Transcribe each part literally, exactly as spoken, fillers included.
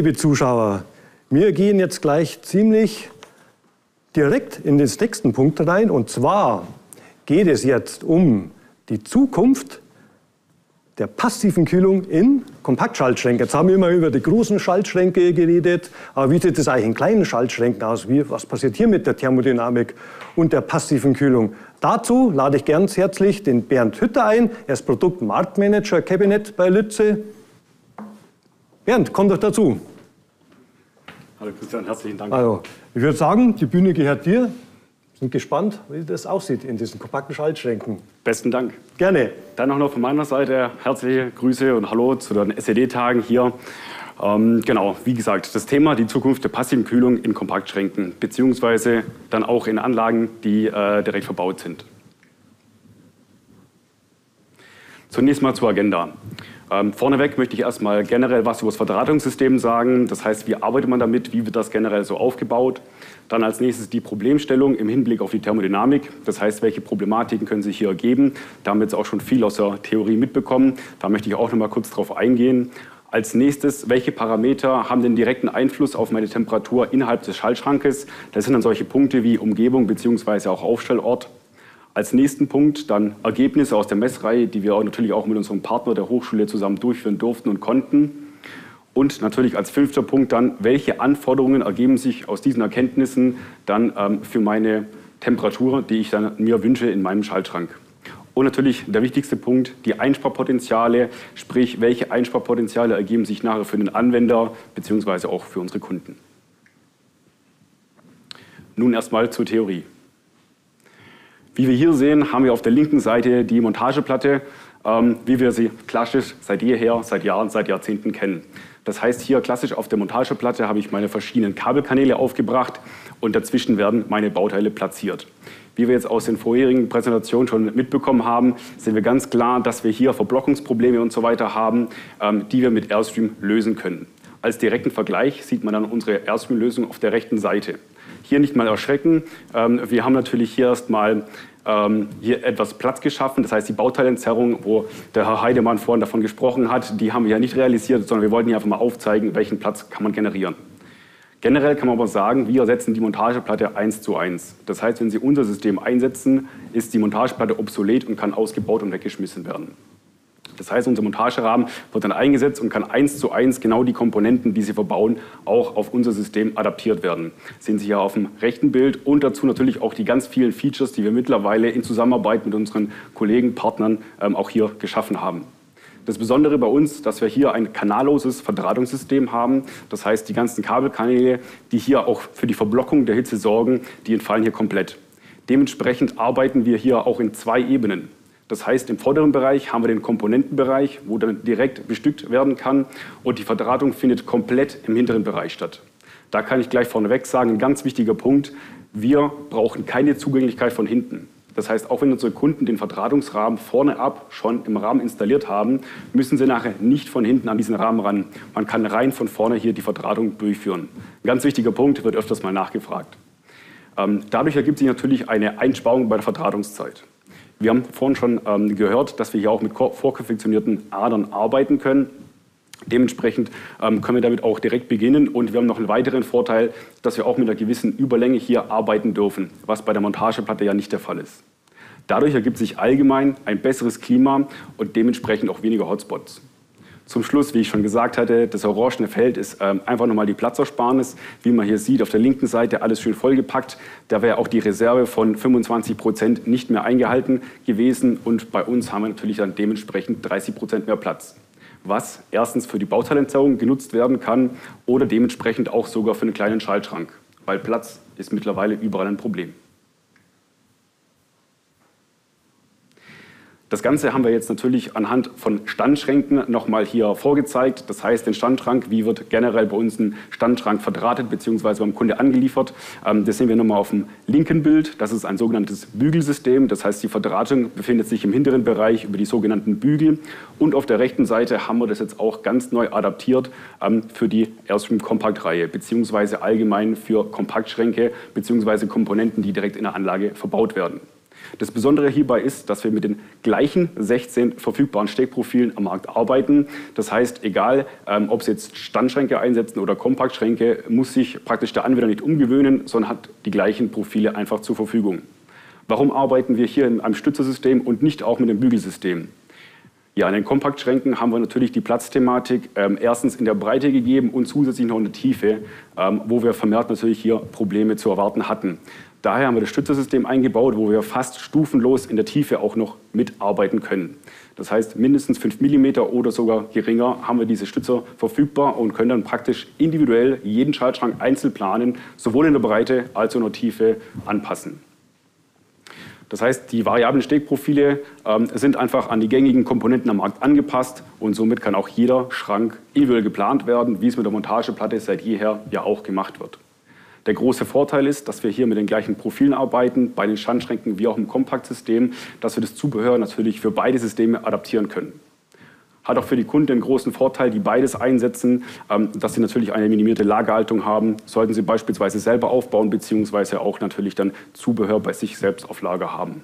liebe Zuschauer, wir gehen jetzt gleich ziemlich direkt in den nächsten Punkt rein. Und zwar geht es jetzt um die Zukunft der passiven Kühlung in Kompaktschaltschränken. Jetzt haben wir immer über die großen Schaltschränke geredet. Aber wie sieht es eigentlich in kleinen Schaltschränken aus? Wie, was passiert hier mit der Thermodynamik und der passiven Kühlung? Dazu lade ich ganz herzlich den Bernd Hütter ein. Er ist Produkt-Marktmanager Cabinet bei Lütze. Bernd, komm doch dazu. Hallo Christian, herzlichen Dank. Also, ich würde sagen, die Bühne gehört dir. Sind gespannt, wie das aussieht in diesen kompakten Schaltschränken. Besten Dank. Gerne. Dann auch noch von meiner Seite herzliche Grüße und Hallo zu den S E D-Tagen hier. Ähm, genau, wie gesagt, das Thema die Zukunft der passiven Kühlung in Kompaktschränken, beziehungsweise dann auch in Anlagen, die äh, direkt verbaut sind. Zunächst mal zur Agenda. Ähm, vorneweg möchte ich erstmal generell was über das Verdrahtungssystem sagen. Das heißt, wie arbeitet man damit, wie wird das generell so aufgebaut. Dann als nächstes die Problemstellung im Hinblick auf die Thermodynamik. Das heißt, welche Problematiken können sich hier ergeben. Da haben wir jetzt auch schon viel aus der Theorie mitbekommen. Da möchte ich auch noch mal kurz drauf eingehen. Als nächstes, welche Parameter haben den direkten Einfluss auf meine Temperatur innerhalb des Schaltschrankes? Das sind dann solche Punkte wie Umgebung bzw. auch Aufstellort. Als nächsten Punkt dann Ergebnisse aus der Messreihe, die wir auch natürlich auch mit unserem Partner der Hochschule zusammen durchführen durften und konnten. Und natürlich als fünfter Punkt dann, welche Anforderungen ergeben sich aus diesen Erkenntnissen dann ähm, für meine Temperatur, die ich dann mir wünsche in meinem Schaltschrank. Und natürlich der wichtigste Punkt, die Einsparpotenziale, sprich, welche Einsparpotenziale ergeben sich nachher für den Anwender bzw. auch für unsere Kunden. Nun erstmal zur Theorie. Wie wir hier sehen, haben wir auf der linken Seite die Montageplatte, ähm, wie wir sie klassisch seit jeher, seit Jahren, seit Jahrzehnten kennen. Das heißt, hier klassisch auf der Montageplatte habe ich meine verschiedenen Kabelkanäle aufgebracht und dazwischen werden meine Bauteile platziert. Wie wir jetzt aus den vorherigen Präsentationen schon mitbekommen haben, sehen wir ganz klar, dass wir hier Verblockungsprobleme und so weiter haben, ähm, die wir mit Airstream lösen können. Als direkten Vergleich sieht man dann unsere Airstream-Lösung auf der rechten Seite. Hier nicht mal erschrecken, ähm, wir haben natürlich hier erstmal ähm, hier etwas Platz geschaffen, das heißt die Bauteilentzerrung, wo der Herr Heidemann vorhin davon gesprochen hat, die haben wir ja nicht realisiert, sondern wir wollten hier einfach mal aufzeigen, welchen Platz kann man generieren. Generell kann man aber sagen, wir ersetzen die Montageplatte eins zu eins. Das heißt, wenn Sie unser System einsetzen, ist die Montageplatte obsolet und kann ausgebaut und weggeschmissen werden. Das heißt, unser Montagerahmen wird dann eingesetzt und kann eins zu eins genau die Komponenten, die Sie verbauen, auch auf unser System adaptiert werden. Sehen Sie hier auf dem rechten Bild und dazu natürlich auch die ganz vielen Features, die wir mittlerweile in Zusammenarbeit mit unseren Kollegen, Partnern ähm, auch hier geschaffen haben. Das Besondere bei uns, dass wir hier ein kanalloses Verdrahtungssystem haben. Das heißt, die ganzen Kabelkanäle, die hier auch für die Verblockung der Hitze sorgen, die entfallen hier komplett. Dementsprechend arbeiten wir hier auch in zwei Ebenen. Das heißt, im vorderen Bereich haben wir den Komponentenbereich, wo dann direkt bestückt werden kann, und die Verdrahtung findet komplett im hinteren Bereich statt. Da kann ich gleich vorneweg sagen, ein ganz wichtiger Punkt, wir brauchen keine Zugänglichkeit von hinten. Das heißt, auch wenn unsere Kunden den Verdrahtungsrahmen vorne ab schon im Rahmen installiert haben, müssen sie nachher nicht von hinten an diesen Rahmen ran. Man kann rein von vorne hier die Verdrahtung durchführen. Ein ganz wichtiger Punkt, wird öfters mal nachgefragt. Ähm, dadurch ergibt sich natürlich eine Einsparung bei der Verdrahtungszeit. Wir haben vorhin schon ähm, gehört, dass wir hier auch mit vorkonfektionierten Adern arbeiten können. Dementsprechend ähm, können wir damit auch direkt beginnen, und wir haben noch einen weiteren Vorteil, dass wir auch mit einer gewissen Überlänge hier arbeiten dürfen, was bei der Montageplatte ja nicht der Fall ist. Dadurch ergibt sich allgemein ein besseres Klima und dementsprechend auch weniger Hotspots. Zum Schluss, wie ich schon gesagt hatte, das orangene Feld ist ähm, einfach nochmal die Platzersparnis. Wie man hier sieht, auf der linken Seite alles schön vollgepackt. Da wäre auch die Reserve von fünfundzwanzig Prozent nicht mehr eingehalten gewesen, und bei uns haben wir natürlich dann dementsprechend dreißig Prozent mehr Platz. Was erstens für die Bauteilentzerrung genutzt werden kann oder dementsprechend auch sogar für einen kleinen Schaltschrank, weil Platz ist mittlerweile überall ein Problem. Das Ganze haben wir jetzt natürlich anhand von Standschränken nochmal hier vorgezeigt. Das heißt, den Standschrank, wie wird generell bei uns ein Standschrank verdrahtet bzw. beim Kunde angeliefert. Das sehen wir nochmal auf dem linken Bild. Das ist ein sogenanntes Bügelsystem. Das heißt, die Verdrahtung befindet sich im hinteren Bereich über die sogenannten Bügel. Und auf der rechten Seite haben wir das jetzt auch ganz neu adaptiert für die Airstream Compact-Reihe bzw. allgemein für Kompaktschränke bzw. Komponenten, die direkt in der Anlage verbaut werden. Das Besondere hierbei ist, dass wir mit den gleichen sechzehn verfügbaren Steckprofilen am Markt arbeiten. Das heißt, egal ähm, ob Sie jetzt Standschränke einsetzen oder Kompaktschränke, muss sich praktisch der Anwender nicht umgewöhnen, sondern hat die gleichen Profile einfach zur Verfügung. Warum arbeiten wir hier in einem Stützersystem und nicht auch mit dem Bügelsystem? Ja, in den Kompaktschränken haben wir natürlich die Platzthematik ähm, erstens in der Breite gegeben und zusätzlich noch in der Tiefe, ähm, wo wir vermehrt natürlich hier Probleme zu erwarten hatten. Daher haben wir das Stützersystem eingebaut, wo wir fast stufenlos in der Tiefe auch noch mitarbeiten können. Das heißt, mindestens fünf Millimeter oder sogar geringer haben wir diese Stützer verfügbar und können dann praktisch individuell jeden Schaltschrank einzeln planen, sowohl in der Breite als auch in der Tiefe anpassen. Das heißt, die variablen Stegprofile ähm, sind einfach an die gängigen Komponenten am Markt angepasst und somit kann auch jeder Schrank individuell geplant werden, wie es mit der Montageplatte seit jeher ja auch gemacht wird. Der große Vorteil ist, dass wir hier mit den gleichen Profilen arbeiten, bei den Standschränken wie auch im Kompaktsystem, dass wir das Zubehör natürlich für beide Systeme adaptieren können. Hat auch für die Kunden einen großen Vorteil, die beides einsetzen, dass sie natürlich eine minimierte Lagerhaltung haben, sollten sie beispielsweise selber aufbauen, beziehungsweise auch natürlich dann Zubehör bei sich selbst auf Lager haben.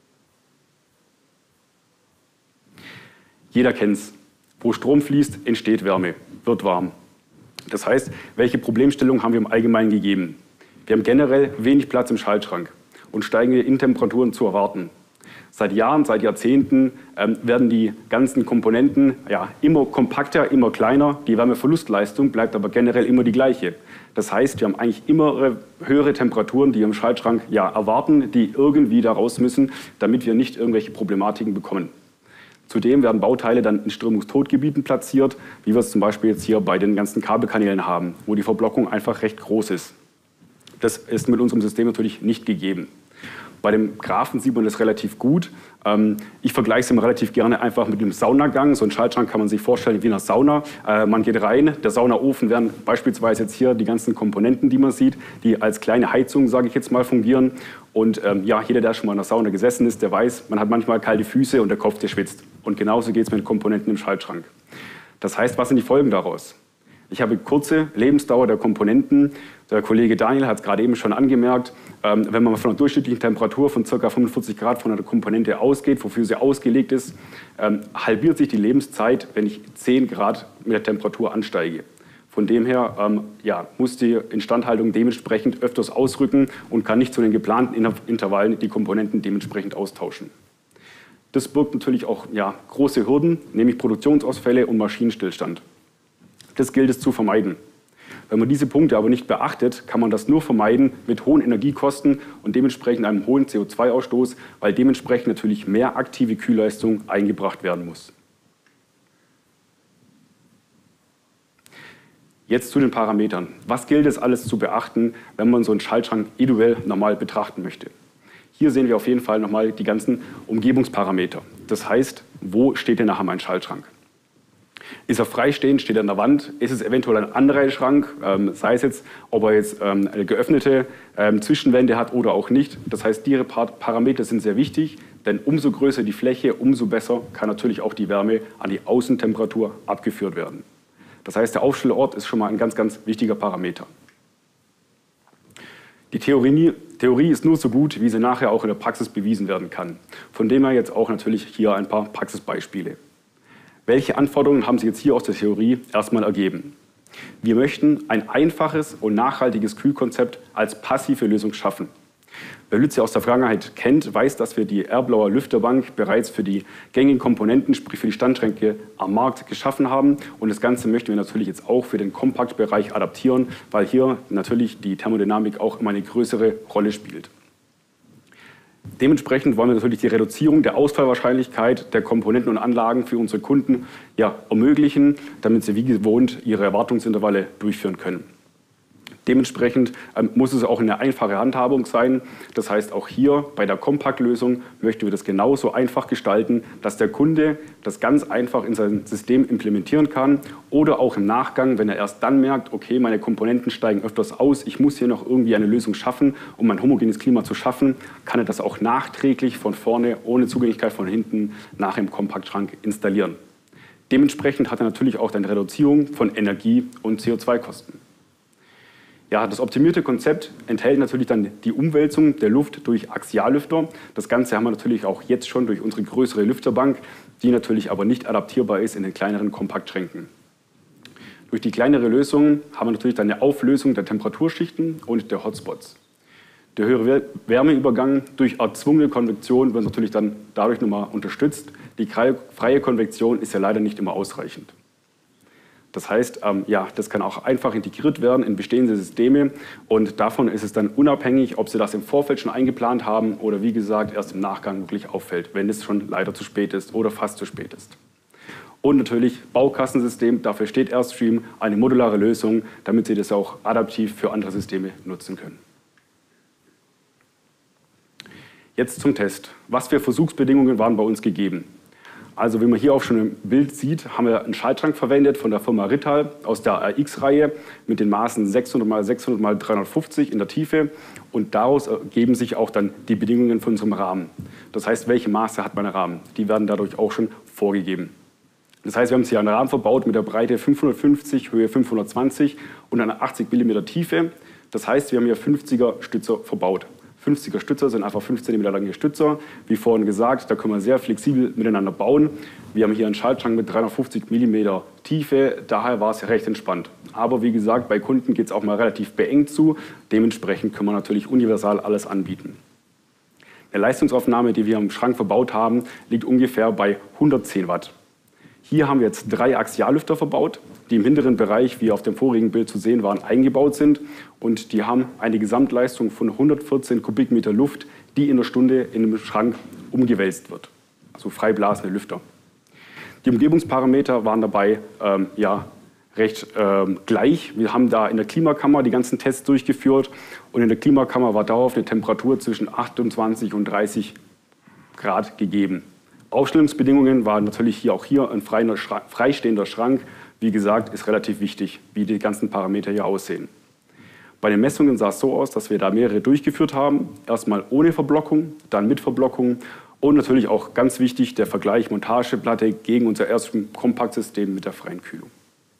Jeder kennt es. Wo Strom fließt, entsteht Wärme, wird warm. Das heißt, welche Problemstellung haben wir im Allgemeinen gegeben? Wir haben generell wenig Platz im Schaltschrank und steigende Innentemperaturen zu erwarten. Seit Jahren, seit Jahrzehnten ähm, werden die ganzen Komponenten ja, immer kompakter, immer kleiner. Die Wärmeverlustleistung bleibt aber generell immer die gleiche. Das heißt, wir haben eigentlich immer höhere Temperaturen, die wir im Schaltschrank ja, erwarten, die irgendwie da raus müssen, damit wir nicht irgendwelche Problematiken bekommen. Zudem werden Bauteile dann in Strömungstotgebieten platziert, wie wir es zum Beispiel jetzt hier bei den ganzen Kabelkanälen haben, wo die Verblockung einfach recht groß ist. Das ist mit unserem System natürlich nicht gegeben. Bei dem Graphen sieht man das relativ gut. Ich vergleiche es immer relativ gerne einfach mit dem Saunagang. So ein Schaltschrank kann man sich vorstellen wie eine Sauna. Man geht rein, der Saunaofen wären beispielsweise jetzt hier die ganzen Komponenten, die man sieht, die als kleine Heizung, sage ich jetzt mal, fungieren. Und ähm, ja, jeder, der schon mal in der Sauna gesessen ist, der weiß, man hat manchmal kalte Füße und der Kopf, der schwitzt. Und genauso geht es mit den Komponenten im Schaltschrank. Das heißt, was sind die Folgen daraus? Ich habe kurze Lebensdauer der Komponenten. Der Kollege Daniel hat es gerade eben schon angemerkt. Ähm, wenn man von einer durchschnittlichen Temperatur von ca. fünfundvierzig Grad von einer Komponente ausgeht, wofür sie ausgelegt ist, ähm, halbiert sich die Lebenszeit, wenn ich zehn Grad mit der Temperatur ansteige. Von dem her ähm, ja, muss die Instandhaltung dementsprechend öfters ausrücken und kann nicht zu den geplanten Intervallen die Komponenten dementsprechend austauschen. Das birgt natürlich auch ja, große Hürden, nämlich Produktionsausfälle und Maschinenstillstand. Das gilt es zu vermeiden. Wenn man diese Punkte aber nicht beachtet, kann man das nur vermeiden mit hohen Energiekosten und dementsprechend einem hohen C O zwei Ausstoß, weil dementsprechend natürlich mehr aktive Kühlleistung eingebracht werden muss. Jetzt zu den Parametern. Was gilt es alles zu beachten, wenn man so einen Schaltschrank individuell normal betrachten möchte? Hier sehen wir auf jeden Fall nochmal die ganzen Umgebungsparameter. Das heißt, wo steht denn nachher mein Schaltschrank? Ist er freistehend, steht er an der Wand? Ist es eventuell ein Anreihschrank, ähm, sei es jetzt, ob er jetzt ähm, eine geöffnete ähm, Zwischenwände hat oder auch nicht. Das heißt, diese Parameter sind sehr wichtig, denn umso größer die Fläche, umso besser kann natürlich auch die Wärme an die Außentemperatur abgeführt werden. Das heißt, der Aufstellort ist schon mal ein ganz, ganz wichtiger Parameter. Die Theorie, Theorie ist nur so gut, wie sie nachher auch in der Praxis bewiesen werden kann. Von dem her jetzt auch natürlich hier ein paar Praxisbeispiele. Welche Anforderungen haben Sie jetzt hier aus der Theorie erstmal ergeben? Wir möchten ein einfaches und nachhaltiges Kühlkonzept als passive Lösung schaffen. Wer Lütze aus der Vergangenheit kennt, weiß, dass wir die Erblauer Lüfterbank bereits für die gängigen Komponenten, sprich für die Standschränke am Markt geschaffen haben. Und das Ganze möchten wir natürlich jetzt auch für den Kompaktbereich adaptieren, weil hier natürlich die Thermodynamik auch immer eine größere Rolle spielt. Dementsprechend wollen wir natürlich die Reduzierung der Ausfallwahrscheinlichkeit der Komponenten und Anlagen für unsere Kunden ja, ermöglichen, damit sie wie gewohnt ihre Erwartungsintervalle durchführen können. Dementsprechend ähm, muss es auch eine einfache Handhabung sein. Das heißt, auch hier bei der Kompaktlösung möchten wir das genauso einfach gestalten, dass der Kunde das ganz einfach in sein System implementieren kann oder auch im Nachgang, wenn er erst dann merkt, okay, meine Komponenten steigen öfters aus, ich muss hier noch irgendwie eine Lösung schaffen, um ein homogenes Klima zu schaffen, kann er das auch nachträglich von vorne, ohne Zugänglichkeit von hinten, nach dem Kompaktschrank installieren. Dementsprechend hat er natürlich auch eine Reduzierung von Energie- und C O zwei Kosten. Ja, das optimierte Konzept enthält natürlich dann die Umwälzung der Luft durch Axiallüfter. Das Ganze haben wir natürlich auch jetzt schon durch unsere größere Lüfterbank, die natürlich aber nicht adaptierbar ist in den kleineren Kompaktschränken. Durch die kleinere Lösung haben wir natürlich dann eine Auflösung der Temperaturschichten und der Hotspots. Der höhere Wärmeübergang durch erzwungene Konvektion wird natürlich dann dadurch nochmal unterstützt. Die freie Konvektion ist ja leider nicht immer ausreichend. Das heißt, ähm, ja, das kann auch einfach integriert werden in bestehende Systeme und davon ist es dann unabhängig, ob Sie das im Vorfeld schon eingeplant haben oder wie gesagt erst im Nachgang wirklich auffällt, wenn es schon leider zu spät ist oder fast zu spät ist. Und natürlich Baukastensystem, dafür steht Airstream, eine modulare Lösung, damit Sie das auch adaptiv für andere Systeme nutzen können. Jetzt zum Test. Was für Versuchsbedingungen waren bei uns gegeben? Also wie man hier auch schon im Bild sieht, haben wir einen Schaltschrank verwendet von der Firma Rittal aus der R X-Reihe mit den Maßen sechshundert mal sechshundert mal dreihundertfünfzig in der Tiefe und daraus ergeben sich auch dann die Bedingungen von unserem Rahmen. Das heißt, welche Maße hat mein Rahmen? Die werden dadurch auch schon vorgegeben. Das heißt, wir haben hier einen Rahmen verbaut mit der Breite fünfhundertfünfzig, Höhe fünfhundertzwanzig und einer achtzig Millimeter Tiefe. Das heißt, wir haben hier fünfziger Stützer verbaut. fünfziger Stützer sind einfach fünf Zentimeter lange Stützer. Wie vorhin gesagt, da können wir sehr flexibel miteinander bauen. Wir haben hier einen Schaltschrank mit dreihundertfünfzig Millimeter Tiefe, daher war es recht entspannt. Aber wie gesagt, bei Kunden geht es auch mal relativ beengt zu. Dementsprechend können wir natürlich universal alles anbieten. Die Leistungsaufnahme, die wir im Schrank verbaut haben, liegt ungefähr bei hundertzehn Watt. Hier haben wir jetzt drei Axiallüfter verbaut, die im hinteren Bereich, wie auf dem vorigen Bild zu sehen waren, eingebaut sind. Und die haben eine Gesamtleistung von hundertvierzehn Kubikmeter Luft, die in der Stunde in dem Schrank umgewälzt wird. Also freiblasende Lüfter. Die Umgebungsparameter waren dabei ähm, ja, recht ähm, gleich. Wir haben da in der Klimakammer die ganzen Tests durchgeführt. Und in der Klimakammer war darauf eine Temperatur zwischen achtundzwanzig und dreißig Grad gegeben. Aufstellungsbedingungen waren natürlich hier auch hier ein freistehender Schrank. Wie gesagt, ist relativ wichtig, wie die ganzen Parameter hier aussehen. Bei den Messungen sah es so aus, dass wir da mehrere durchgeführt haben. Erstmal ohne Verblockung, dann mit Verblockung und natürlich auch ganz wichtig der Vergleich Montageplatte gegen unser Airstream Kompaktsystem mit der freien Kühlung.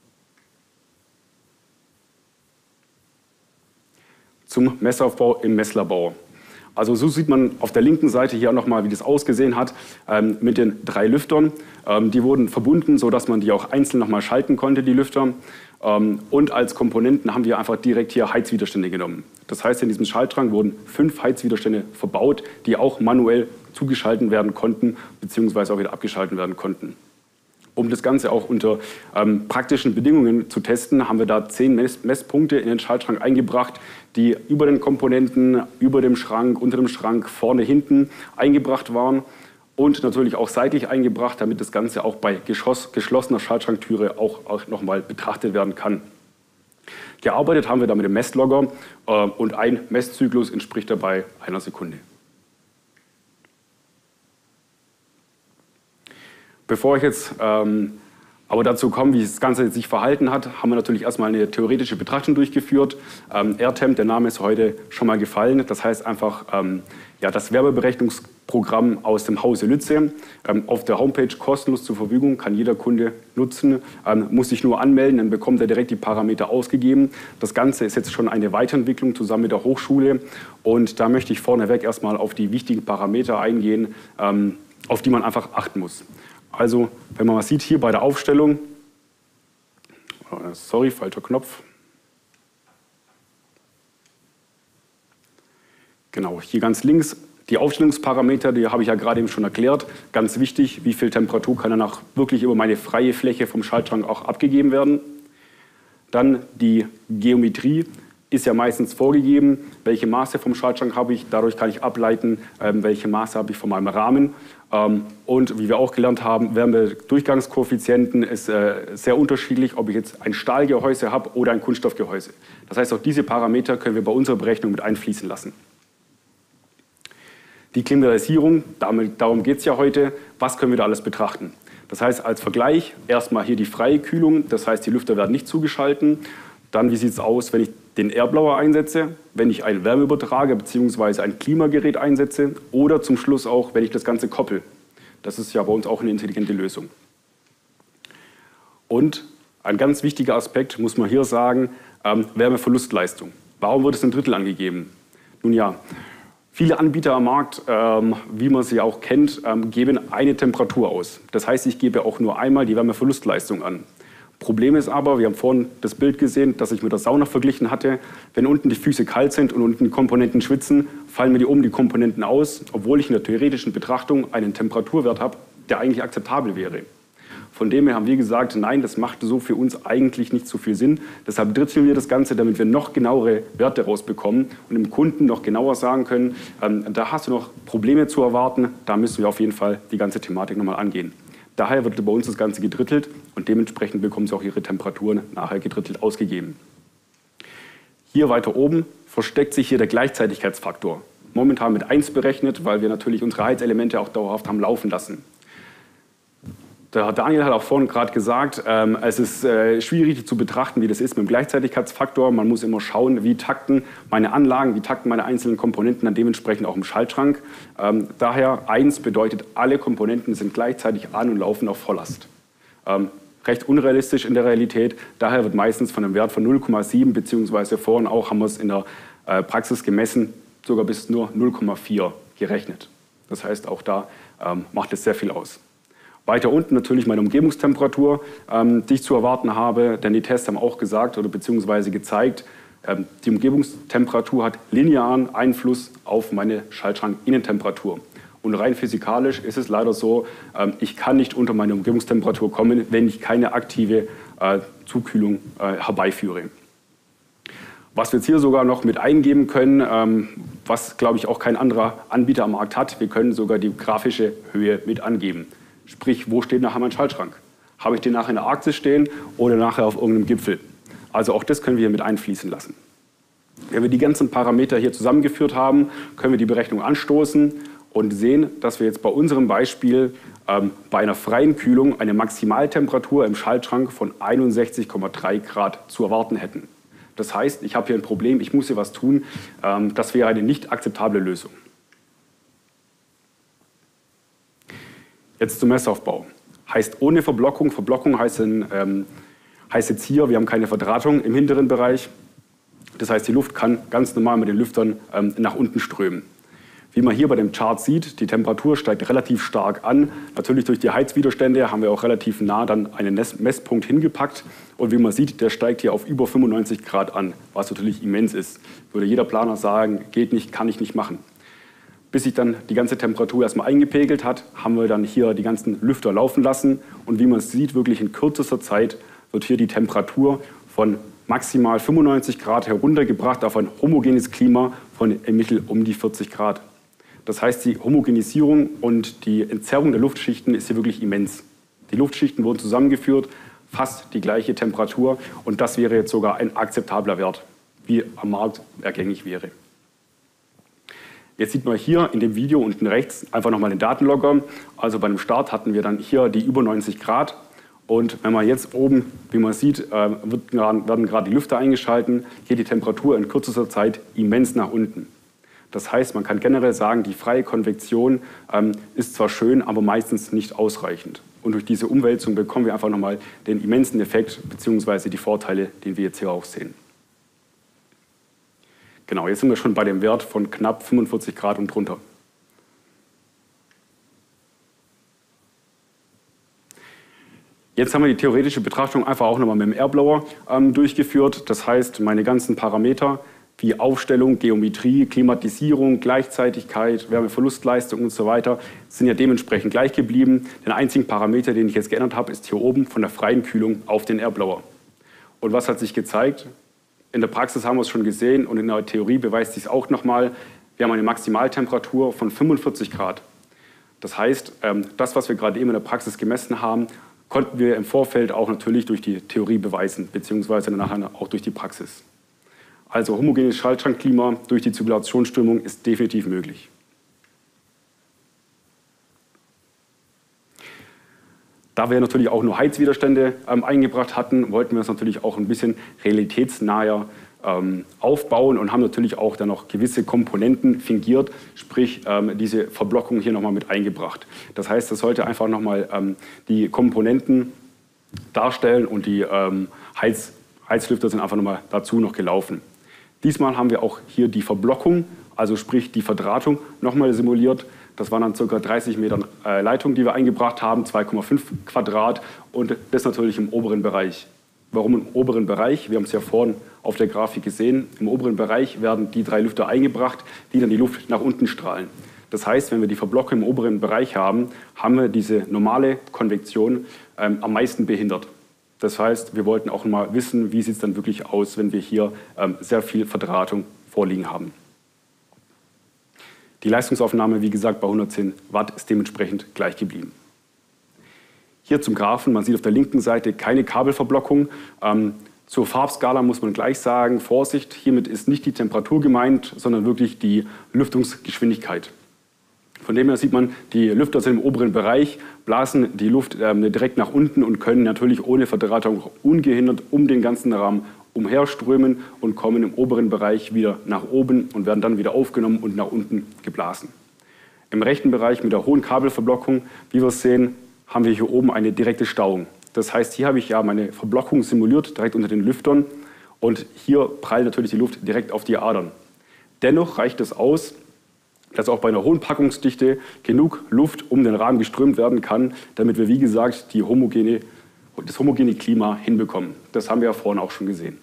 Zum Messaufbau im Messlabor. Also so sieht man auf der linken Seite hier nochmal, wie das ausgesehen hat, ähm, mit den drei Lüftern. Ähm, die wurden verbunden, sodass man die auch einzeln nochmal schalten konnte, die Lüfter. Ähm, und als Komponenten haben wir einfach direkt hier Heizwiderstände genommen. Das heißt, in diesem Schaltschrank wurden fünf Heizwiderstände verbaut, die auch manuell zugeschalten werden konnten, beziehungsweise auch wieder abgeschalten werden konnten. Um das Ganze auch unter ähm, praktischen Bedingungen zu testen, haben wir da zehn Mess Messpunkte in den Schaltschrank eingebracht, die über den Komponenten, über dem Schrank, unter dem Schrank, vorne, hinten eingebracht waren und natürlich auch seitlich eingebracht, damit das Ganze auch bei Geschoss, geschlossener Schaltschranktüre auch, auch nochmal betrachtet werden kann. Gearbeitet haben wir da mit dem Messlogger äh, und ein Messzyklus entspricht dabei einer Sekunde. Bevor ich jetzt ähm, aber dazu komme, wie das Ganze sich verhalten hat, haben wir natürlich erstmal eine theoretische Betrachtung durchgeführt. Ähm, AirTemp, der Name ist heute schon mal gefallen. Das heißt einfach ähm, ja, das Wärmeberechnungsprogramm aus dem Hause Lütze. Ähm, auf der Homepage kostenlos zur Verfügung, kann jeder Kunde nutzen. Ähm, muss sich nur anmelden, dann bekommt er direkt die Parameter ausgegeben. Das Ganze ist jetzt schon eine Weiterentwicklung zusammen mit der Hochschule. Und da möchte ich vorneweg erstmal auf die wichtigen Parameter eingehen, ähm, auf die man einfach achten muss. Also, wenn man mal sieht, hier bei der Aufstellung, sorry, falscher Knopf. Genau, hier ganz links, die Aufstellungsparameter, die habe ich ja gerade eben schon erklärt. Ganz wichtig, wie viel Temperatur kann danach wirklich über meine freie Fläche vom Schaltschrank auch abgegeben werden. Dann die Geometrie ist ja meistens vorgegeben, welche Maße vom Schaltschrank habe ich. Dadurch kann ich ableiten, ähm, welche Maße habe ich von meinem Rahmen. Ähm, und wie wir auch gelernt haben, Wärmedurchgangskoeffizienten ist äh, sehr unterschiedlich, ob ich jetzt ein Stahlgehäuse habe oder ein Kunststoffgehäuse. Das heißt, auch diese Parameter können wir bei unserer Berechnung mit einfließen lassen. Die Klimatisierung, damit, darum geht es ja heute. Was können wir da alles betrachten? Das heißt, als Vergleich erstmal hier die freie Kühlung. Das heißt, die Lüfter werden nicht zugeschalten. Dann, wie sieht es aus, wenn ich den Airblower einsetze, wenn ich einen Wärmeübertrager bzw. ein Klimagerät einsetze oder zum Schluss auch, wenn ich das Ganze koppel. Das ist ja bei uns auch eine intelligente Lösung. Und ein ganz wichtiger Aspekt, muss man hier sagen, Ähm, Wärmeverlustleistung. Warum wird es ein Drittel angegeben? Nun ja, viele Anbieter am Markt, ähm, wie man sie auch kennt, ähm, geben eine Temperatur aus. Das heißt, ich gebe auch nur einmal die Wärmeverlustleistung an. Problem ist aber, wir haben vorhin das Bild gesehen, das ich mit der Sauna verglichen hatte. Wenn unten die Füße kalt sind und unten die Komponenten schwitzen, fallen mir die oben die Komponenten aus, obwohl ich in der theoretischen Betrachtung einen Temperaturwert habe, der eigentlich akzeptabel wäre. Von dem her haben wir gesagt, nein, das macht so für uns eigentlich nicht so viel Sinn. Deshalb dritteln wir das Ganze, damit wir noch genauere Werte rausbekommen und dem Kunden noch genauer sagen können, ähm, da hast du noch Probleme zu erwarten, da müssen wir auf jeden Fall die ganze Thematik nochmal angehen. Daher wird bei uns das Ganze gedrittelt und dementsprechend bekommen Sie auch Ihre Temperaturen nachher gedrittelt ausgegeben. Hier weiter oben versteckt sich hier der Gleichzeitigkeitsfaktor. Momentan mit eins berechnet, weil wir natürlich unsere Heizelemente auch dauerhaft haben laufen lassen. Der Herr Daniel hat auch vorhin gerade gesagt, ähm, es ist äh, schwierig zu betrachten, wie das ist mit dem Gleichzeitigkeitsfaktor. Man muss immer schauen, wie takten meine Anlagen, wie takten meine einzelnen Komponenten dann dementsprechend auch im Schaltschrank. Ähm, daher eins bedeutet, alle Komponenten sind gleichzeitig an und laufen auf Volllast. Ähm, recht unrealistisch in der Realität. Daher wird meistens von einem Wert von null Komma sieben, beziehungsweise vorhin auch haben wir es in der äh, Praxis gemessen, sogar bis nur null Komma vier gerechnet. Das heißt, auch da ähm, macht es sehr viel aus. Weiter unten natürlich meine Umgebungstemperatur, ähm, die ich zu erwarten habe, denn die Tests haben auch gesagt oder beziehungsweise gezeigt, ähm, die Umgebungstemperatur hat linearen Einfluss auf meine Schaltschrank-Innentemperatur. Und rein physikalisch ist es leider so, ähm, ich kann nicht unter meine Umgebungstemperatur kommen, wenn ich keine aktive äh, Zukühlung äh, herbeiführe. Was wir jetzt hier sogar noch mit eingeben können, ähm, was glaube ich auch kein anderer Anbieter am Markt hat, wir können sogar die grafische Höhe mit angeben. Sprich, wo steht nachher mein Schaltschrank? Habe ich den nachher in der Arktis stehen oder nachher auf irgendeinem Gipfel? Also auch das können wir hier mit einfließen lassen. Wenn wir die ganzen Parameter hier zusammengeführt haben, können wir die Berechnung anstoßen und sehen, dass wir jetzt bei unserem Beispiel ähm, bei einer freien Kühlung eine Maximaltemperatur im Schaltschrank von einundsechzig Komma drei Grad zu erwarten hätten. Das heißt, ich habe hier ein Problem, ich muss hier was tun. Ähm, das wäre eine nicht akzeptable Lösung. Jetzt zum Messaufbau. Heißt ohne Verblockung. Verblockung heißt, in, ähm, heißt jetzt hier, wir haben keine Verdrahtung im hinteren Bereich. Das heißt, die Luft kann ganz normal mit den Lüftern ähm, nach unten strömen. Wie man hier bei dem Chart sieht, die Temperatur steigt relativ stark an. Natürlich durch die Heizwiderstände haben wir auch relativ nah dann einen Messpunkt hingepackt. Und wie man sieht, der steigt hier auf über fünfundneunzig Grad an, was natürlich immens ist. Würde jeder Planer sagen, geht nicht, kann ich nicht machen. Bis sich dann die ganze Temperatur erstmal eingepegelt hat, haben wir dann hier die ganzen Lüfter laufen lassen. Und wie man sieht, wirklich in kürzester Zeit wird hier die Temperatur von maximal fünfundneunzig Grad heruntergebracht auf ein homogenes Klima von im Mittel um die vierzig Grad. Das heißt, die Homogenisierung und die Entzerrung der Luftschichten ist hier wirklich immens. Die Luftschichten wurden zusammengeführt, fast die gleiche Temperatur. Und das wäre jetzt sogar ein akzeptabler Wert, wie am Markt ergängig wäre. Jetzt sieht man hier in dem Video unten rechts einfach nochmal den Datenlogger. Also bei dem Start hatten wir dann hier die über neunzig Grad. Und wenn man jetzt oben, wie man sieht, werden gerade die Lüfter eingeschalten, geht die Temperatur in kürzester Zeit immens nach unten. Das heißt, man kann generell sagen, die freie Konvektion ähm, ist zwar schön, aber meistens nicht ausreichend. Und durch diese Umwälzung bekommen wir einfach nochmal den immensen Effekt bzw. die Vorteile, den wir jetzt hier auch sehen. Genau, jetzt sind wir schon bei dem Wert von knapp fünfundvierzig Grad und drunter. Jetzt haben wir die theoretische Betrachtung einfach auch nochmal mit dem Airblower ähm, durchgeführt. Das heißt, meine ganzen Parameter wie Aufstellung, Geometrie, Klimatisierung, Gleichzeitigkeit, Wärmeverlustleistung und so weiter sind ja dementsprechend gleich geblieben. Den einzigen Parameter, den ich jetzt geändert habe, ist hier oben von der freien Kühlung auf den Airblower. Und was hat sich gezeigt? In der Praxis haben wir es schon gesehen und in der Theorie beweist sich es auch nochmal. Wir haben eine Maximaltemperatur von fünfundvierzig Grad. Das heißt, das, was wir gerade eben in der Praxis gemessen haben, konnten wir im Vorfeld auch natürlich durch die Theorie beweisen, beziehungsweise nachher auch durch die Praxis. Also homogenes Schaltschrankklima durch die Zirkulationsströmung ist definitiv möglich. Da wir natürlich auch nur Heizwiderstände ähm, eingebracht hatten, wollten wir es natürlich auch ein bisschen realitätsnaher ähm, aufbauen und haben natürlich auch dann noch gewisse Komponenten fingiert, sprich ähm, diese Verblockung hier nochmal mit eingebracht. Das heißt, das sollte einfach nochmal ähm, die Komponenten darstellen und die ähm, Heiz Heizlüfter sind einfach nochmal dazu noch gelaufen. Diesmal haben wir auch hier die Verblockung, also sprich die Verdrahtung, nochmal simuliert. Das waren dann ca. dreißig Meter äh, Leitung, die wir eingebracht haben, zwei Komma fünf Quadrat und das natürlich im oberen Bereich. Warum im oberen Bereich? Wir haben es ja vorhin auf der Grafik gesehen. Im oberen Bereich werden die drei Lüfter eingebracht, die dann die Luft nach unten strahlen. Das heißt, wenn wir die Verblockung im oberen Bereich haben, haben wir diese normale Konvektion ähm, am meisten behindert. Das heißt, wir wollten auch mal wissen, wie sieht es dann wirklich aus, wenn wir hier ähm, sehr viel Verdrahtung vorliegen haben. Die Leistungsaufnahme, wie gesagt, bei hundertzehn Watt ist dementsprechend gleich geblieben. Hier zum Graphen, man sieht auf der linken Seite keine Kabelverblockung. Ähm, zur Farbskala muss man gleich sagen, Vorsicht, hiermit ist nicht die Temperatur gemeint, sondern wirklich die Lüftungsgeschwindigkeit. Von dem her sieht man, die Lüfter sind im oberen Bereich, blasen die Luft ähm, direkt nach unten und können natürlich ohne Verdrahtung ungehindert um den ganzen Rahmen umherströmen und kommen im oberen Bereich wieder nach oben und werden dann wieder aufgenommen und nach unten geblasen. Im rechten Bereich mit der hohen Kabelverblockung, wie wir es sehen, haben wir hier oben eine direkte Stauung. Das heißt, hier habe ich ja meine Verblockung simuliert, direkt unter den Lüftern und hier prallt natürlich die Luft direkt auf die Adern. Dennoch reicht es aus, dass auch bei einer hohen Packungsdichte genug Luft um den Rahmen geströmt werden kann, damit wir, wie gesagt, die homogene, das homogene Klima hinbekommen. Das haben wir ja vorhin auch schon gesehen.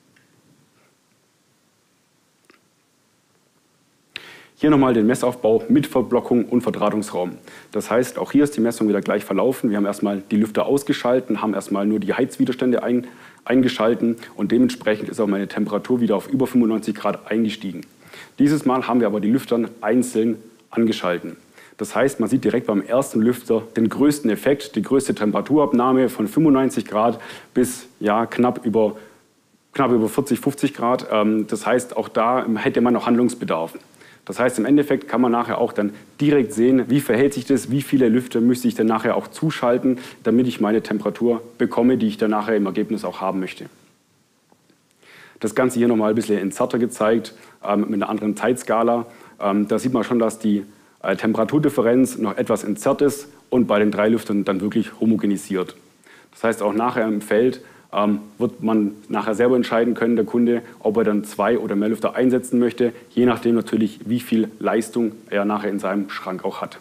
Hier nochmal den Messaufbau mit Verblockung und Verdrahtungsraum. Das heißt, auch hier ist die Messung wieder gleich verlaufen. Wir haben erstmal die Lüfter ausgeschalten, haben erstmal nur die Heizwiderstände ein, eingeschalten und dementsprechend ist auch meine Temperatur wieder auf über fünfundneunzig Grad eingestiegen. Dieses Mal haben wir aber die Lüfter einzeln angeschalten. Das heißt, man sieht direkt beim ersten Lüfter den größten Effekt, die größte Temperaturabnahme von fünfundneunzig Grad bis ja, knapp über, knapp über vierzig, fünfzig Grad. Das heißt, auch da hätte man noch Handlungsbedarf. Das heißt, im Endeffekt kann man nachher auch dann direkt sehen, wie verhält sich das, wie viele Lüfter müsste ich dann nachher auch zuschalten, damit ich meine Temperatur bekomme, die ich dann nachher im Ergebnis auch haben möchte. Das Ganze hier nochmal ein bisschen entzerrter gezeigt, ähm, mit einer anderen Zeitskala. Ähm, da sieht man schon, dass die äh, Temperaturdifferenz noch etwas entzerrt ist und bei den drei Lüftern dann wirklich homogenisiert. Das heißt, auch nachher im Feld ähm, wird man nachher selber entscheiden können, der Kunde, ob er dann zwei oder mehr Lüfter einsetzen möchte, je nachdem natürlich, wie viel Leistung er nachher in seinem Schrank auch hat.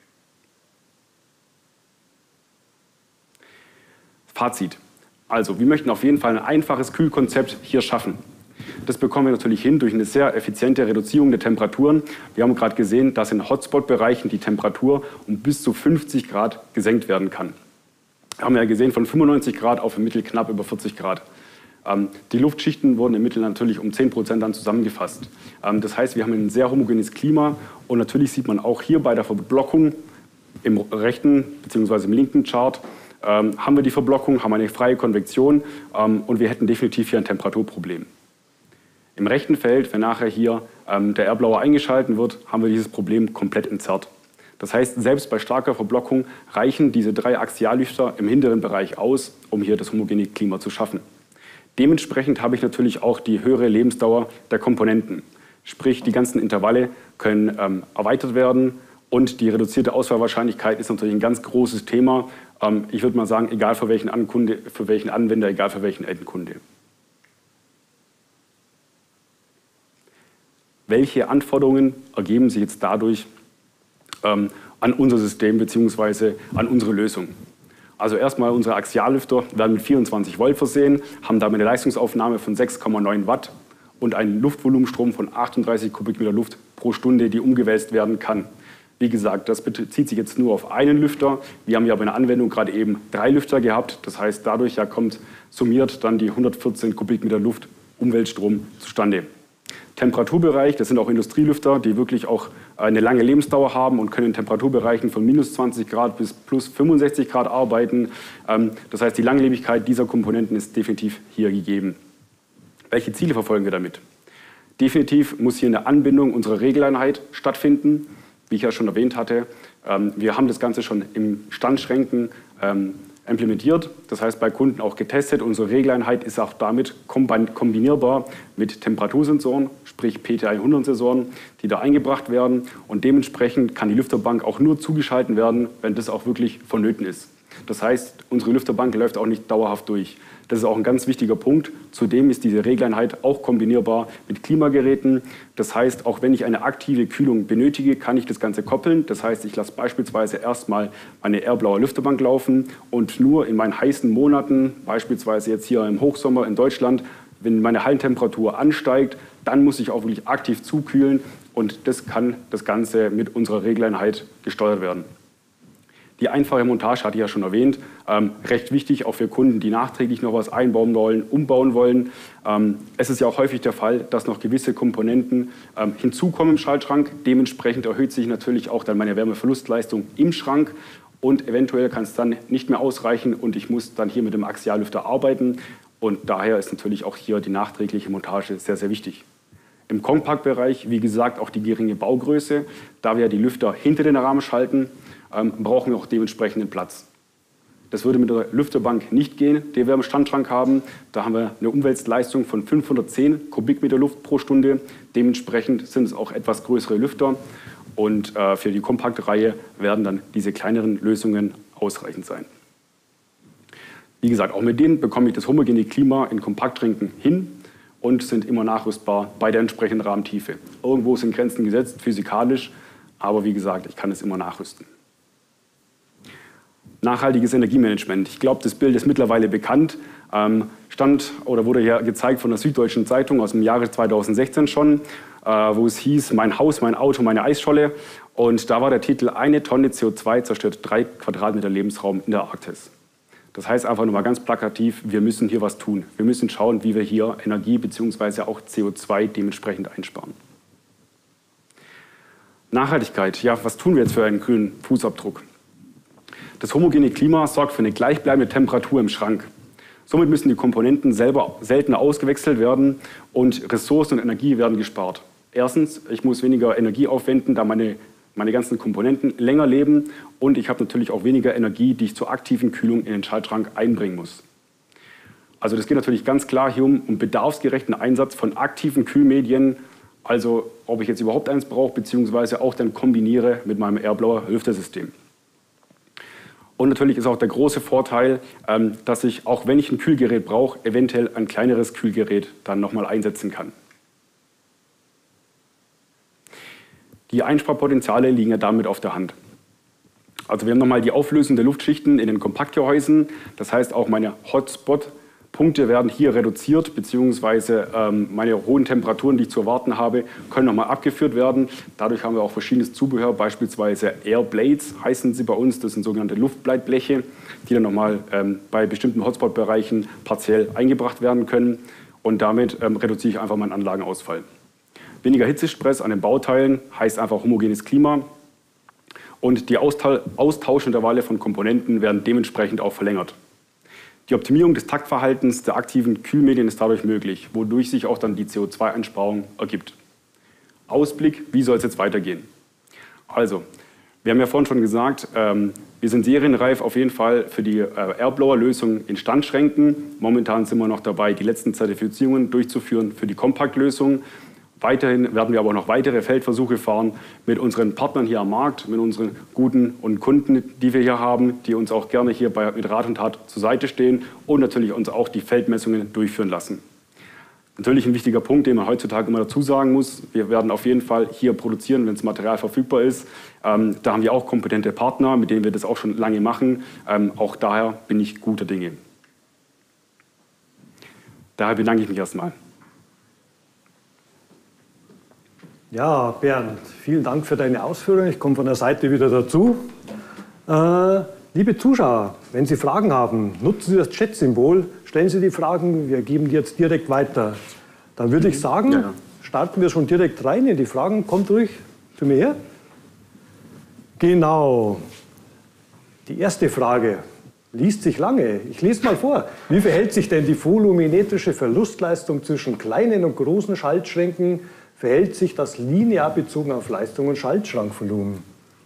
Fazit. Also, wir möchten auf jeden Fall ein einfaches Kühlkonzept hier schaffen. Das bekommen wir natürlich hin durch eine sehr effiziente Reduzierung der Temperaturen. Wir haben gerade gesehen, dass in Hotspot-Bereichen die Temperatur um bis zu fünfzig Grad gesenkt werden kann. Wir haben ja gesehen, von fünfundneunzig Grad auf im Mittel knapp über vierzig Grad. Ähm, die Luftschichten wurden im Mittel natürlich um zehn Prozent dann zusammengefasst. Ähm, das heißt, wir haben ein sehr homogenes Klima und natürlich sieht man auch hier bei der Verblockung im rechten bzw. im linken Chart, ähm, haben wir die Verblockung, haben eine freie Konvektion ähm, und wir hätten definitiv hier ein Temperaturproblem. Im rechten Feld, wenn nachher hier ähm, der Airblower eingeschalten wird, haben wir dieses Problem komplett entzerrt. Das heißt, selbst bei starker Verblockung reichen diese drei Axiallüfter im hinteren Bereich aus, um hier das homogene Klima zu schaffen. Dementsprechend habe ich natürlich auch die höhere Lebensdauer der Komponenten. Sprich, die ganzen Intervalle können ähm, erweitert werden und die reduzierte Ausfallwahrscheinlichkeit ist natürlich ein ganz großes Thema. Ähm, ich würde mal sagen, egal für welchen Ankunde, für welchen Anwender, egal für welchen Endkunde. Welche Anforderungen ergeben sich jetzt dadurch ähm, an unser System bzw. an unsere Lösung? Also erstmal unsere Axiallüfter werden mit vierundzwanzig Volt versehen, haben damit eine Leistungsaufnahme von sechs Komma neun Watt und einen Luftvolumenstrom von achtunddreißig Kubikmeter Luft pro Stunde, die umgewälzt werden kann. Wie gesagt, das bezieht sich jetzt nur auf einen Lüfter. Wir haben ja bei einer Anwendung gerade eben drei Lüfter gehabt. Das heißt, dadurch ja kommt summiert dann die hundertvierzehn Kubikmeter Luft Umweltstrom zustande. Temperaturbereich, das sind auch Industrielüfter, die wirklich auch eine lange Lebensdauer haben und können in Temperaturbereichen von minus zwanzig Grad bis plus fünfundsechzig Grad arbeiten. Das heißt, die Langlebigkeit dieser Komponenten ist definitiv hier gegeben. Welche Ziele verfolgen wir damit? Definitiv muss hier eine Anbindung unserer Regeleinheit stattfinden. Wie ich ja schon erwähnt hatte, wir haben das Ganze schon im Standschränken implementiert, das heißt bei Kunden auch getestet. Unsere Regeleinheit ist auch damit kombinierbar mit Temperatursensoren, sprich P T hundert-Sensoren, die da eingebracht werden und dementsprechend kann die Lüfterbank auch nur zugeschaltet werden, wenn das auch wirklich vonnöten ist. Das heißt, unsere Lüfterbank läuft auch nicht dauerhaft durch. Das ist auch ein ganz wichtiger Punkt. Zudem ist diese Regeleinheit auch kombinierbar mit Klimageräten. Das heißt, auch wenn ich eine aktive Kühlung benötige, kann ich das Ganze koppeln. Das heißt, ich lasse beispielsweise erstmal meine Airblower Lüfterbank laufen und nur in meinen heißen Monaten, beispielsweise jetzt hier im Hochsommer in Deutschland, wenn meine Hallentemperatur ansteigt, dann muss ich auch wirklich aktiv zukühlen und das kann das Ganze mit unserer Regeleinheit gesteuert werden. Die einfache Montage hatte ich ja schon erwähnt, ähm, recht wichtig auch für Kunden, die nachträglich noch was einbauen wollen, umbauen wollen. Ähm, es ist ja auch häufig der Fall, dass noch gewisse Komponenten ähm, hinzukommen im Schaltschrank. Dementsprechend erhöht sich natürlich auch dann meine Wärmeverlustleistung im Schrank und eventuell kann es dann nicht mehr ausreichen und ich muss dann hier mit dem Axiallüfter arbeiten. Und daher ist natürlich auch hier die nachträgliche Montage sehr, sehr wichtig. Im Compact-Bereich, wie gesagt, auch die geringe Baugröße. Da wir die Lüfter hinter den Rahmen schalten, ähm, brauchen wir auch dementsprechenden Platz. Das würde mit der Lüfterbank nicht gehen, die wir im Standschrank haben. Da haben wir eine Umweltleistung von fünfhundertzehn Kubikmeter Luft pro Stunde. Dementsprechend sind es auch etwas größere Lüfter. Und äh, für die Compact-Reihe werden dann diese kleineren Lösungen ausreichend sein. Wie gesagt, auch mit denen bekomme ich das homogene Klima in Kompaktschränken hin und sind immer nachrüstbar bei der entsprechenden Rahmentiefe. Irgendwo sind Grenzen gesetzt, physikalisch, aber wie gesagt, ich kann es immer nachrüsten. Nachhaltiges Energiemanagement. Ich glaube, das Bild ist mittlerweile bekannt. Ähm, stand oder wurde ja gezeigt von der Süddeutschen Zeitung aus dem Jahre zweitausendsechzehn schon, äh, wo es hieß, mein Haus, mein Auto, meine Eisscholle. Und da war der Titel, eine Tonne C O zwei zerstört drei Quadratmeter Lebensraum in der Arktis. Das heißt einfach nur mal ganz plakativ, wir müssen hier was tun. Wir müssen schauen, wie wir hier Energie bzw. auch C O zwei dementsprechend einsparen. Nachhaltigkeit. Ja, was tun wir jetzt für einen grünen Fußabdruck? Das homogene Klima sorgt für eine gleichbleibende Temperatur im Schrank. Somit müssen die Komponenten selber seltener ausgewechselt werden und Ressourcen und Energie werden gespart. Erstens, ich muss weniger Energie aufwenden, da meine, meine ganzen Komponenten länger leben und ich habe natürlich auch weniger Energie, die ich zur aktiven Kühlung in den Schaltschrank einbringen muss. Also das geht natürlich ganz klar hier um, um bedarfsgerechten Einsatz von aktiven Kühlmedien, also ob ich jetzt überhaupt eins brauche, beziehungsweise auch dann kombiniere mit meinem Airblower Lüftersystem. Und natürlich ist auch der große Vorteil, dass ich, auch wenn ich ein Kühlgerät brauche, eventuell ein kleineres Kühlgerät dann nochmal einsetzen kann. Die Einsparpotenziale liegen ja damit auf der Hand. Also wir haben nochmal die Auflösung der Luftschichten in den Kompaktgehäusen. Das heißt, auch meine Hotspot-Punkte werden hier reduziert, beziehungsweise ähm, meine hohen Temperaturen, die ich zu erwarten habe, können nochmal abgeführt werden. Dadurch haben wir auch verschiedenes Zubehör, beispielsweise Airblades heißen sie bei uns. Das sind sogenannte Luftbleibleche, die dann nochmal ähm, bei bestimmten Hotspot-Bereichen partiell eingebracht werden können. Und damit ähm, reduziere ich einfach meinen Anlagenausfall. Weniger Hitzestress an den Bauteilen heißt einfach homogenes Klima. Und die Austauschintervalle von Komponenten werden dementsprechend auch verlängert. Die Optimierung des Taktverhaltens der aktiven Kühlmedien ist dadurch möglich, wodurch sich auch dann die C O zwei Einsparung ergibt. Ausblick, wie soll es jetzt weitergehen? Also, wir haben ja vorhin schon gesagt, ähm, wir sind serienreif auf jeden Fall für die äh, Airblower-Lösung in Standschränken. Momentan sind wir noch dabei, die letzten Zertifizierungen durchzuführen für die Compact-Lösung. Weiterhin werden wir aber noch weitere Feldversuche fahren mit unseren Partnern hier am Markt, mit unseren guten und Kunden, die wir hier haben, die uns auch gerne hier bei, mit Rat und Tat zur Seite stehen und natürlich uns auch die Feldmessungen durchführen lassen. Natürlich ein wichtiger Punkt, den man heutzutage immer dazu sagen muss, wir werden auf jeden Fall hier produzieren, wenn das Material verfügbar ist. Ähm, da haben wir auch kompetente Partner, mit denen wir das auch schon lange machen. Ähm, auch daher bin ich guter Dinge. Daher bedanke ich mich erstmal. Ja, Bernd, vielen Dank für deine Ausführungen. Ich komme von der Seite wieder dazu. Äh, liebe Zuschauer, wenn Sie Fragen haben, nutzen Sie das Chat-Symbol, stellen Sie die Fragen, wir geben die jetzt direkt weiter. Dann würde ich sagen, ja. starten wir schon direkt rein in die Fragen. Kommt ruhig zu mir her. Genau. Die erste Frage liest sich lange. Ich lese mal vor. Wie verhält sich denn die volumetrische Verlustleistung zwischen kleinen und großen Schaltschränken? Verhält sich das linear bezogen auf Leistung und Schaltschrankvolumen?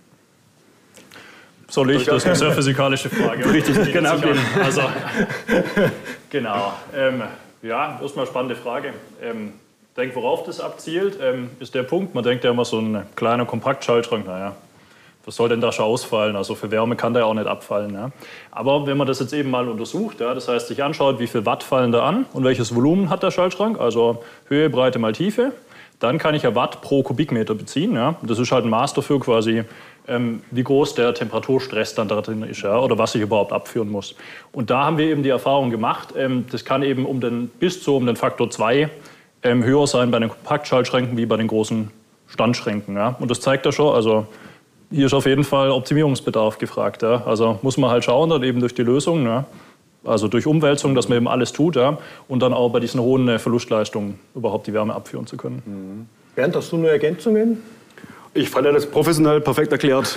Soll ich? Das ist eine sehr physikalische Frage. Richtig, genau. Also, genau. Ähm, ja, erstmal spannende Frage. Ähm, ich denke, worauf das abzielt, ähm, ist der Punkt. Man denkt ja immer, so ein kleiner Kompaktschaltschrank, naja, Was soll denn da schon ausfallen? Also für Wärme kann der ja auch nicht abfallen. Ja? Aber wenn man das jetzt eben mal untersucht, ja, das heißt sich anschaut, wie viel Watt fallen da an und welches Volumen hat der Schaltschrank, also Höhe, Breite mal Tiefe, dann kann ich ja Watt pro Kubikmeter beziehen. Ja? Und das ist halt ein Maß dafür quasi, ähm, wie groß der Temperaturstress dann da drin ist, ja? Oder was ich überhaupt abführen muss. Und da haben wir eben die Erfahrung gemacht, ähm, das kann eben um den, bis zu um den Faktor zwei ähm, höher sein bei den Kompaktschaltschränken wie bei den großen Standschränken. Ja? Und das zeigt ja schon, also hier ist auf jeden Fall Optimierungsbedarf gefragt. Ja? Also muss man halt schauen, dann eben durch die Lösung, ja? Also durch Umwälzung, dass man eben alles tut, ja? Und dann auch bei diesen hohen äh, Verlustleistungen überhaupt die Wärme abführen zu können. Mhm. Bernd, hast du nur Ergänzungen? Ich fand das professionell perfekt erklärt.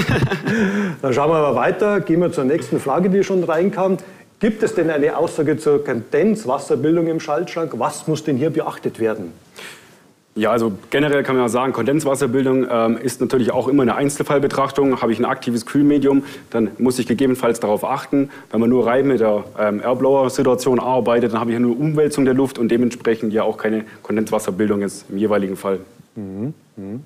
Dann schauen wir mal weiter, gehen wir zur nächsten Frage, die schon reinkam. Gibt es denn eine Aussage zur Kondenswasserbildung im Schaltschrank? Was muss denn hier beachtet werden? Ja, also generell kann man ja sagen, Kondenswasserbildung ähm, ist natürlich auch immer eine Einzelfallbetrachtung. Habe ich ein aktives Kühlmedium, dann muss ich gegebenenfalls darauf achten. Wenn man nur rein mit der ähm, Airblower-Situation arbeitet, dann habe ich ja nur Umwälzung der Luft und dementsprechend ja auch keine Kondenswasserbildung jetzt im jeweiligen Fall. Mhm. Mhm.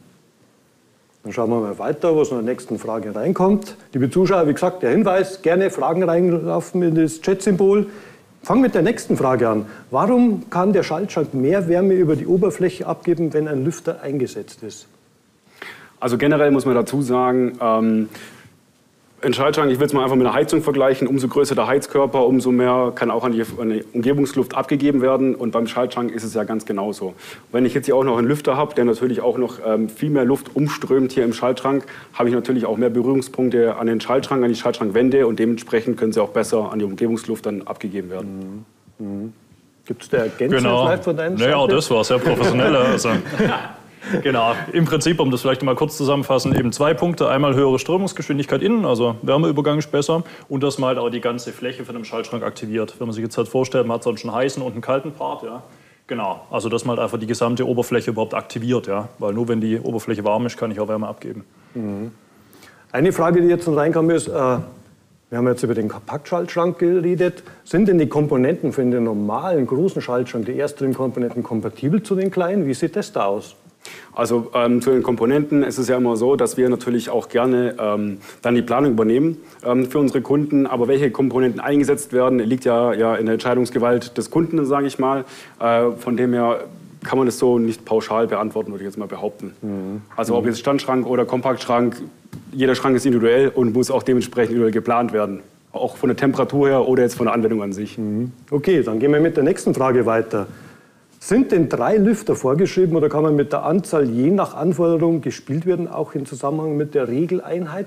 Dann schauen wir mal weiter, was in der nächsten Frage reinkommt. Liebe Zuschauer, wie gesagt, der Hinweis, gerne Fragen reinlaufen in das Chat-Symbol. Fangen wir mit der nächsten Frage an. Warum kann der Schaltschrank mehr Wärme über die Oberfläche abgeben, wenn ein Lüfter eingesetzt ist? Also generell muss man dazu sagen, ähm, ein Schaltschrank, ich will es mal einfach mit einer Heizung vergleichen, umso größer der Heizkörper, umso mehr kann auch an die, an die Umgebungsluft abgegeben werden. Und beim Schaltschrank ist es ja ganz genauso. Wenn ich jetzt hier auch noch einen Lüfter habe, der natürlich auch noch ähm, viel mehr Luft umströmt hier im Schaltschrank, habe ich natürlich auch mehr Berührungspunkte an den Schaltschrank, an die Schaltschrankwände und dementsprechend können sie auch besser an die Umgebungsluft dann abgegeben werden. Mhm. Mhm. Gibt es da Ergänzungen genau. vielleicht von deinem Seite? Naja, das war sehr professionell. Also. Genau, im Prinzip, um das vielleicht mal kurz zusammenfassen, eben zwei Punkte. Einmal höhere Strömungsgeschwindigkeit innen, also Wärmeübergang ist besser. Und dass man halt auch die ganze Fläche von dem Schaltschrank aktiviert. Wenn man sich jetzt halt vorstellt, man hat sonst einen heißen und einen kalten Part. Ja. Genau, also dass man halt einfach die gesamte Oberfläche überhaupt aktiviert. Ja. Weil nur wenn die Oberfläche warm ist, kann ich auch Wärme abgeben. Mhm. Eine Frage, die jetzt noch reinkam, ist, äh, wir haben jetzt über den Kompaktschaltschrank geredet. Sind denn die Komponenten für den normalen großen Schaltschrank, die ersten Komponenten, kompatibel zu den kleinen? Wie sieht das da aus? Also ähm, zu den Komponenten ist es ja immer so, dass wir natürlich auch gerne ähm, dann die Planung übernehmen ähm, für unsere Kunden. Aber welche Komponenten eingesetzt werden, liegt ja, ja in der Entscheidungsgewalt des Kunden, sage ich mal. Äh, von dem her kann man das so nicht pauschal beantworten, würde ich jetzt mal behaupten. Mhm. Also ob jetzt Standschrank oder Kompaktschrank, jeder Schrank ist individuell und muss auch dementsprechend individuell geplant werden. Auch von der Temperatur her oder jetzt von der Anwendung an sich. Mhm. Okay, dann gehen wir mit der nächsten Frage weiter. Sind denn drei Lüfter vorgeschrieben oder kann man mit der Anzahl je nach Anforderung gespielt werden, auch im Zusammenhang mit der Regeleinheit?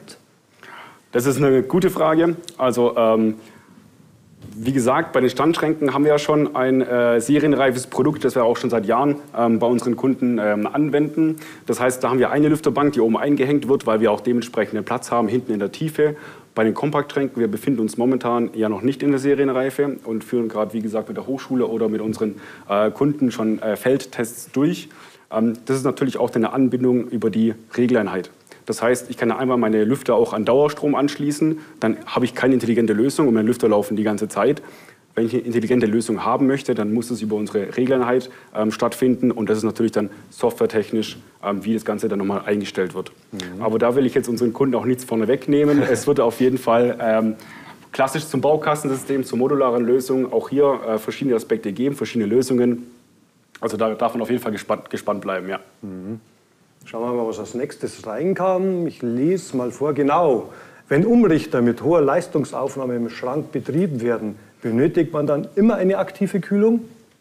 Das ist eine gute Frage. Also ähm, wie gesagt, bei den Standschränken haben wir ja schon ein äh, serienreifes Produkt, das wir auch schon seit Jahren ähm, bei unseren Kunden ähm, anwenden. Das heißt, da haben wir eine Lüfterbank, die oben eingehängt wird, weil wir auch dementsprechend den Platz haben, hinten in der Tiefe. Bei den Kompaktschränken, wir befinden uns momentan ja noch nicht in der Serienreife und führen gerade, wie gesagt, mit der Hochschule oder mit unseren äh, Kunden schon äh, Feldtests durch. Ähm, das ist natürlich auch eine Anbindung über die Regeleinheit. Das heißt, ich kann einmal meine Lüfter auch an Dauerstrom anschließen, dann habe ich keine intelligente Lösung und meine Lüfter laufen die ganze Zeit. Wenn ich eine intelligente Lösung haben möchte, dann muss es über unsere Regeleinheit ähm, stattfinden und das ist natürlich dann softwaretechnisch, ähm, wie das Ganze dann nochmal eingestellt wird. Mhm. Aber da will ich jetzt unseren Kunden auch nichts vorne wegnehmen. Es wird auf jeden Fall ähm, klassisch zum Baukastensystem, zur modularen Lösung auch hier äh, verschiedene Aspekte geben, verschiedene Lösungen. Also da darf man auf jeden Fall gespannt, gespannt bleiben. Ja. Mhm. Schauen wir mal, was als nächstes reinkam. Ich lese mal vor. Genau, wenn Umrichter mit hoher Leistungsaufnahme im Schrank betrieben werden, benötigt man dann immer eine aktive Kühlung?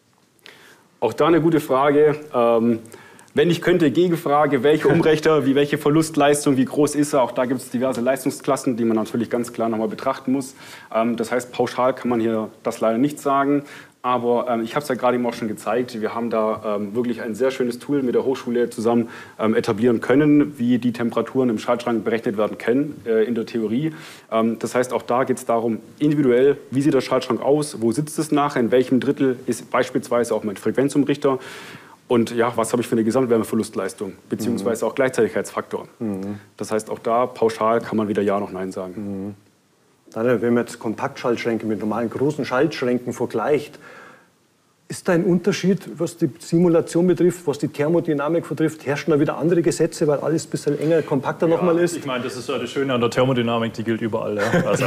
Auch da eine gute Frage. Ähm, wenn ich könnte, Gegenfrage, welche Umrichter, wie welche Verlustleistung, wie groß ist er? Auch da gibt es diverse Leistungsklassen, die man natürlich ganz klar nochmal betrachten muss. Ähm, das heißt, pauschal kann man hier das leider nicht sagen. Aber ähm, ich habe es ja gerade eben auch schon gezeigt, wir haben da ähm, wirklich ein sehr schönes Tool mit der Hochschule zusammen ähm, etablieren können, wie die Temperaturen im Schaltschrank berechnet werden können äh, in der Theorie. Ähm, das heißt, auch da geht es darum, individuell, wie sieht der Schaltschrank aus, wo sitzt es nachher, in welchem Drittel ist beispielsweise auch mein Frequenzumrichter und ja, was habe ich für eine Gesamtwärmeverlustleistung, beziehungsweise mhm. auch Gleichzeitigkeitsfaktor. Mhm. Das heißt, auch da pauschal kann man weder Ja noch Nein sagen. Mhm. Dann, wenn man jetzt Kompaktschaltschränke mit normalen großen Schaltschränken vergleicht, Ist da ein Unterschied, was die Simulation betrifft, was die Thermodynamik betrifft? Herrschen da wieder andere Gesetze, weil alles ein bisschen enger, kompakter ja, nochmal ist? Ich meine, das ist ja das Schöne an der Thermodynamik, die gilt überall. Ja. Also,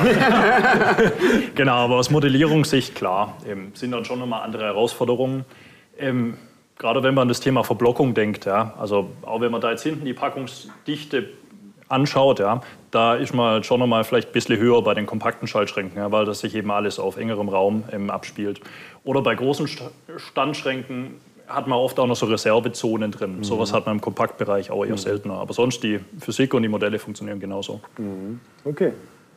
genau, aber aus Modellierungssicht, klar, ähm, sind dann schon nochmal andere Herausforderungen. Ähm, gerade wenn man an das Thema Verblockung denkt, ja, also auch wenn man da jetzt hinten die Packungsdichte anschaut, ja, da ist man schon nochmal vielleicht ein bisschen höher bei den kompakten Schaltschränken, ja, weil das sich eben alles auf engerem Raum ähm, abspielt. Oder bei großen Standschränken hat man oft auch noch so Reservezonen drin. Mhm. Sowas hat man im Kompaktbereich auch eher mhm. seltener. Aber sonst die Physik und die Modelle funktionieren genauso. Mhm. Okay.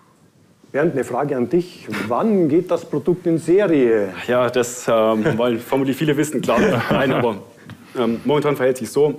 Bernd, eine Frage an dich. Wann geht das Produkt in Serie? Ja, das ähm, wollen vermutlich viele wissen, klar. Nein, aber ähm, momentan verhält sich so,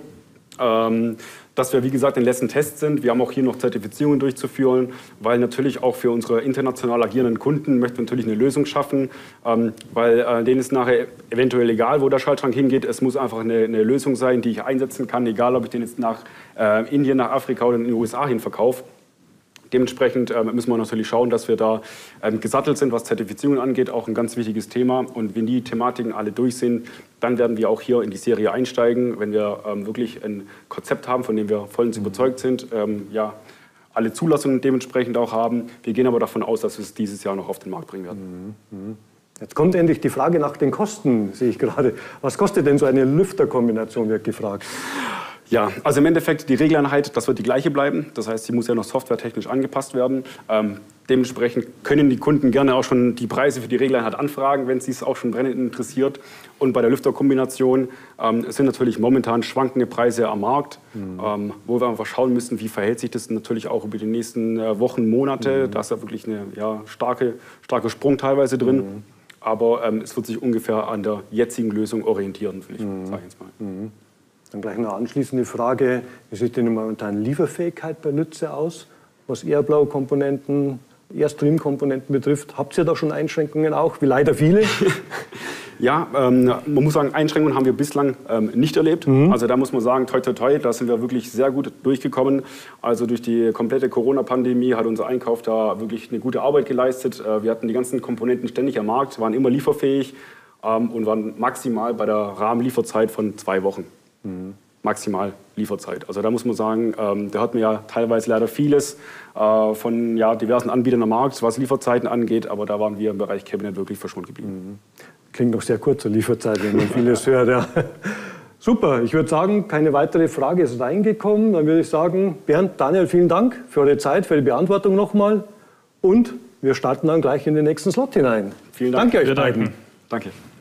ähm, dass wir, wie gesagt, in den letzten Tests sind. Wir haben auch hier noch Zertifizierungen durchzuführen, weil natürlich auch für unsere international agierenden Kunden möchten wir natürlich eine Lösung schaffen, ähm, weil äh, denen ist nachher eventuell egal, wo der Schaltschrank hingeht. Es muss einfach eine, eine Lösung sein, die ich einsetzen kann, egal ob ich den jetzt nach äh, Indien, nach Afrika oder in den U S A hin verkaufe. Dementsprechend äh, müssen wir natürlich schauen, dass wir da ähm, gesattelt sind, was Zertifizierungen angeht, auch ein ganz wichtiges Thema. Und wenn die Thematiken alle durch sind, dann werden wir auch hier in die Serie einsteigen, wenn wir ähm, wirklich ein Konzept haben, von dem wir vollends mhm. überzeugt sind, ähm, ja, alle Zulassungen dementsprechend auch haben. Wir gehen aber davon aus, dass wir es dieses Jahr noch auf den Markt bringen werden. Mhm. Jetzt kommt endlich die Frage nach den Kosten, sehe ich gerade. Was kostet denn so eine Lüfterkombination, wird gefragt. Ja, also im Endeffekt die Regeleinheit, das wird die gleiche bleiben. Das heißt, sie muss ja noch softwaretechnisch angepasst werden. Ähm, dementsprechend können die Kunden gerne auch schon die Preise für die Regeleinheit anfragen, wenn sie es auch schon brennend interessiert. Und bei der Lüfterkombination ähm, sind natürlich momentan schwankende Preise am Markt, mhm. ähm, wo wir einfach schauen müssen, wie verhält sich das natürlich auch über die nächsten äh, Wochen, Monate. Mhm. Da ist ja wirklich eine ja, starke, starke Sprung teilweise drin. Mhm. Aber ähm, es wird sich ungefähr an der jetzigen Lösung orientieren, will ich mhm. sagen jetzt mal. Mhm. Dann gleich eine anschließende Frage. Wie sieht denn momentan Lieferfähigkeit bei Lütze aus, was Airblau-Komponenten, Airstream-Komponenten betrifft? Habt ihr da schon Einschränkungen auch, wie leider viele? Ja, ähm, man muss sagen, Einschränkungen haben wir bislang ähm, nicht erlebt. Mhm. Also da muss man sagen, toi, toi, toi, da sind wir wirklich sehr gut durchgekommen. Also durch die komplette Corona-Pandemie hat unser Einkauf da wirklich eine gute Arbeit geleistet. Äh, wir hatten die ganzen Komponenten ständig am Markt, waren immer lieferfähig ähm, und waren maximal bei der Rahmenlieferzeit von zwei Wochen. Mhm. Maximal Lieferzeit. Also da muss man sagen, ähm, da hat man ja teilweise leider vieles äh, von ja, diversen Anbietern am Markt, was Lieferzeiten angeht, aber da waren wir im Bereich Cabinet wirklich verschont geblieben. Mhm. Klingt noch sehr kurz, zur Lieferzeit, wenn man vieles hört. Ja. Super, ich würde sagen, keine weitere Frage ist reingekommen. Dann würde ich sagen, Bernd, Daniel, vielen Dank für eure Zeit, für die Beantwortung nochmal. Und wir starten dann gleich in den nächsten Slot hinein. Vielen Dank. Danke euch beiden. Danke.